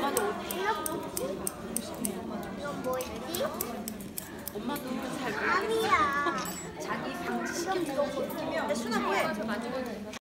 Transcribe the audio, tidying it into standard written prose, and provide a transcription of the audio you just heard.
이건 뭐였지? 엄마도 잘 아니야. 자기 방지 시키면 순아 뭐해?